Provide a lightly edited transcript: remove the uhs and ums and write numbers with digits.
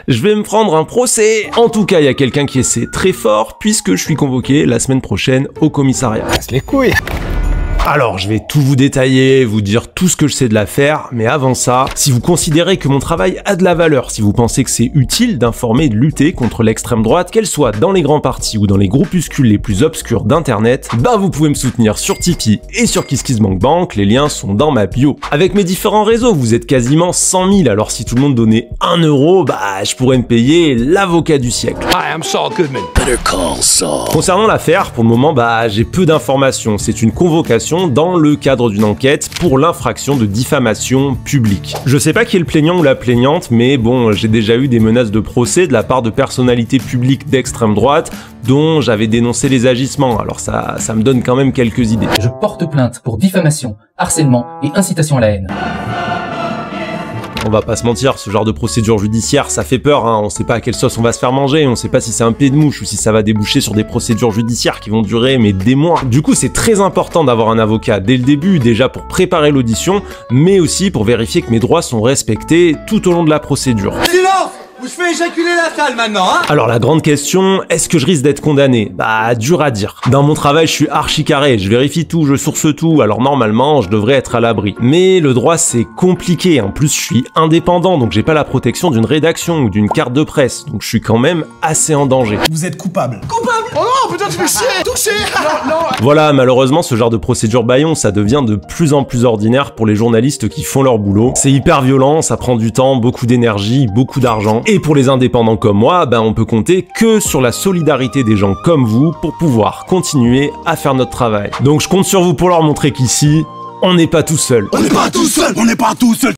je vais me prendre un procès. En tout cas, il y a quelqu'un qui essaie très fort puisque je suis convoqué la semaine prochaine au commissariat. Casse les couilles. Alors, je vais tout vous détailler, vous dire tout ce que je sais de l'affaire, mais avant ça, si vous considérez que mon travail a de la valeur, si vous pensez que c'est utile d'informer et de lutter contre l'extrême droite, qu'elle soit dans les grands partis ou dans les groupuscules les plus obscurs d'internet, bah vous pouvez me soutenir sur Tipeee et sur KissKissBankBank, les liens sont dans ma bio. Avec mes différents réseaux, vous êtes quasiment 100 000, alors si tout le monde donnait 1 euro, bah je pourrais me payer l'avocat du siècle. Hi, I'm Saul Goodman. Better call Saul. Concernant l'affaire, pour le moment, bah j'ai peu d'informations, c'est une convocation dans le cadre d'une enquête pour l'infraction de diffamation publique. Je sais pas qui est le plaignant ou la plaignante, mais bon, j'ai déjà eu des menaces de procès de la part de personnalités publiques d'extrême droite dont j'avais dénoncé les agissements, alors ça me donne quand même quelques idées. Je porte plainte pour diffamation, harcèlement et incitation à la haine. On va pas se mentir, ce genre de procédure judiciaire, ça fait peur, hein. On sait pas à quelle sauce on va se faire manger, on sait pas si c'est un pied de mouche ou si ça va déboucher sur des procédures judiciaires qui vont durer mais des mois. Du coup, c'est très important d'avoir un avocat dès le début, déjà pour préparer l'audition, mais aussi pour vérifier que mes droits sont respectés tout au long de la procédure. Silence! Je fais éjaculer la salle maintenant, hein? Alors la grande question, est-ce que je risque d'être condamné? Bah dur à dire. Dans mon travail, je suis archi carré, je vérifie tout, je source tout, alors normalement, je devrais être à l'abri. Mais le droit, c'est compliqué, en plus je suis indépendant, donc j'ai pas la protection d'une rédaction ou d'une carte de presse, donc je suis quand même assez en danger. Vous êtes coupable. Coupable? Oh non, putain, tu fais chier! Touché! Non, non! Voilà, malheureusement, ce genre de procédure bâillon, ça devient de plus en plus ordinaire pour les journalistes qui font leur boulot. C'est hyper violent, ça prend du temps, beaucoup d'énergie, beaucoup d'argent. Et pour les indépendants comme moi, ben on peut compter que sur la solidarité des gens comme vous pour pouvoir continuer à faire notre travail. Donc je compte sur vous pour leur montrer qu'ici, on n'est pas tout seul. On n'est pas tout seul! On n'est pas tout seul!